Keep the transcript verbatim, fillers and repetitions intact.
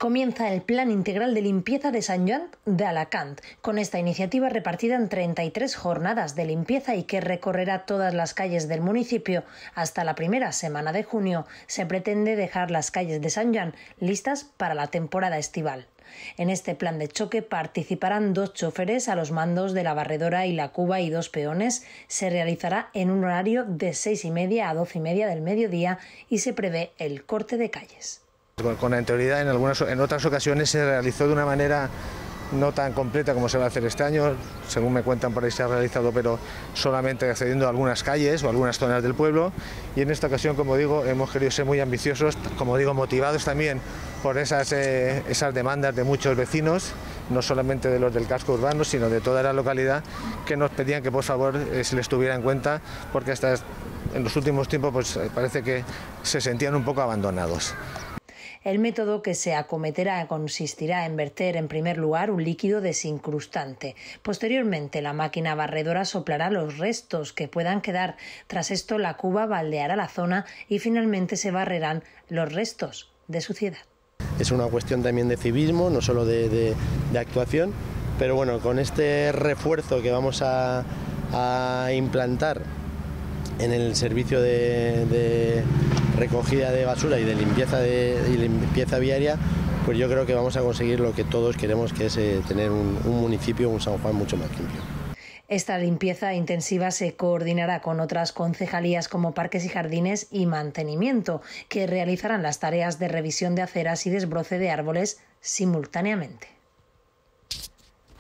Comienza el Plan Integral de Limpieza de Sant Joan de Alacant, con esta iniciativa repartida en treinta y tres jornadas de limpieza y que recorrerá todas las calles del municipio. Hasta la primera semana de junio se pretende dejar las calles de Sant Joan listas para la temporada estival. En este plan de choque participarán dos choferes a los mandos de la barredora y la cuba y dos peones. Se realizará en un horario de seis y media a doce y media del mediodía y se prevé el corte de calles. Con anterioridad, en algunas, en otras ocasiones se realizó de una manera no tan completa como se va a hacer este año. Según me cuentan, por ahí se ha realizado, pero solamente accediendo a algunas calles o algunas zonas del pueblo. Y en esta ocasión, como digo, hemos querido ser muy ambiciosos, como digo, motivados también por esas, eh, esas demandas de muchos vecinos, no solamente de los del casco urbano, sino de toda la localidad, que nos pedían que por favor eh, se les tuviera en cuenta, porque hasta en los últimos tiempos pues, parece que se sentían un poco abandonados. El método que se acometerá consistirá en verter en primer lugar un líquido desincrustante. Posteriormente, la máquina barredora soplará los restos que puedan quedar. Tras esto, la cuba baldeará la zona y finalmente se barrerán los restos de suciedad. Es una cuestión también de civismo, no solo de, de, de actuación, pero bueno, con este refuerzo que vamos a, a implantar en el servicio de, de recogida de basura y de limpieza, de, y limpieza viaria, pues yo creo que vamos a conseguir lo que todos queremos, que es eh, tener un, un municipio, un San Juan mucho más limpio. Esta limpieza intensiva se coordinará con otras concejalías como Parques y Jardines y Mantenimiento, que realizarán las tareas de revisión de aceras y desbroce de árboles simultáneamente.